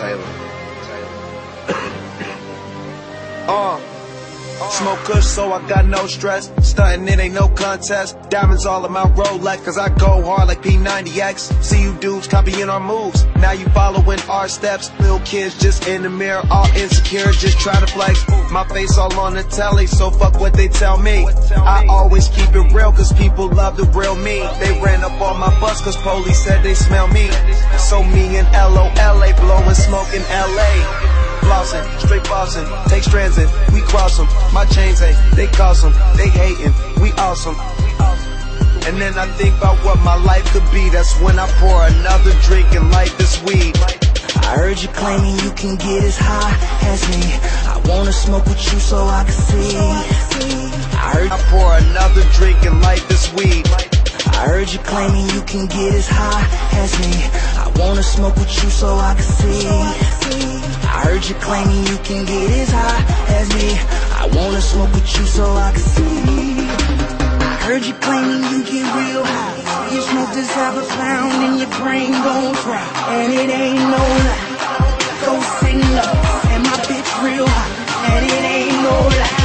Smoke kush, so I got no stress. Stuntin', it ain't no contest. Diamonds all in my Rolex, cause I go hard like P90X. See you dudes copying our moves, now you following our steps. Little kids just in the mirror, all insecure, just try to flex. My face all on the telly, so fuck what they tell me. I always keep it real, cause people love the real me. They ran up on my bus, cause police said they smell me. So me and LOLA, blowing smoke in LA. Flossin', straight bossin', take strands and we cross 'em. My chains ain't, they cost 'em, they hatin', we awesome. And then I think about what my life could be. That's when I pour another drink and light this weed. I heard you claiming you can get as high as me. I wanna smoke with you so I can see. I heard I pour another drink and light this weed. I heard you claiming you can get as high as me. I wanna smoke with you so I can see. I heard you claiming you can get as high as me. I wanna smoke with you so I can see. I heard you claiming you get real high. You smoke this half a pound and your brain gon' fry. And it ain't no lie, go say no. And my bitch real high, and it ain't no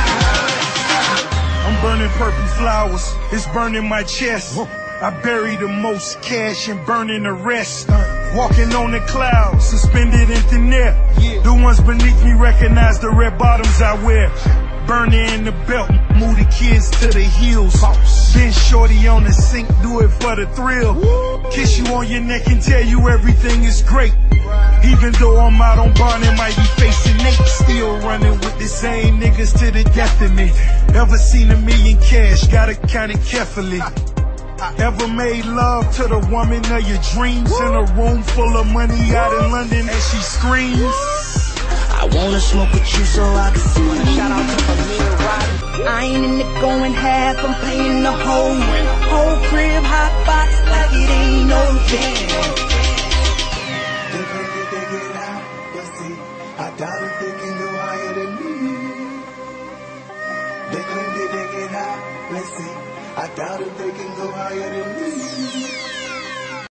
lie. I'm burning purple flowers, it's burning my chest. I bury the most cash and burning the rest. Walking on the clouds, suspended in thin air. The ones beneath me recognize the red bottoms I wear. Burning in the belt, move the kids to the heels. Then shorty on the sink, do it for the thrill. Kiss you on your neck and tell you everything is great. Even though I'm out on bond and might be facing Nate, still running with the same niggas to the death of me. Ever seen $1 million cash, gotta count it carefully. Ever made love to the woman of your dreams in a room full of money out in London as she screams? I wanna smoke with you so I can see. Shout out to Amir Roddy. I ain't in it going half, I'm paying the whole rent. Whole crib, hot box, like it ain't no thing. They claim that they get out, but see, I doubt if they can go higher than me. They claim that they get out, let's see, I doubt if they can go higher than me.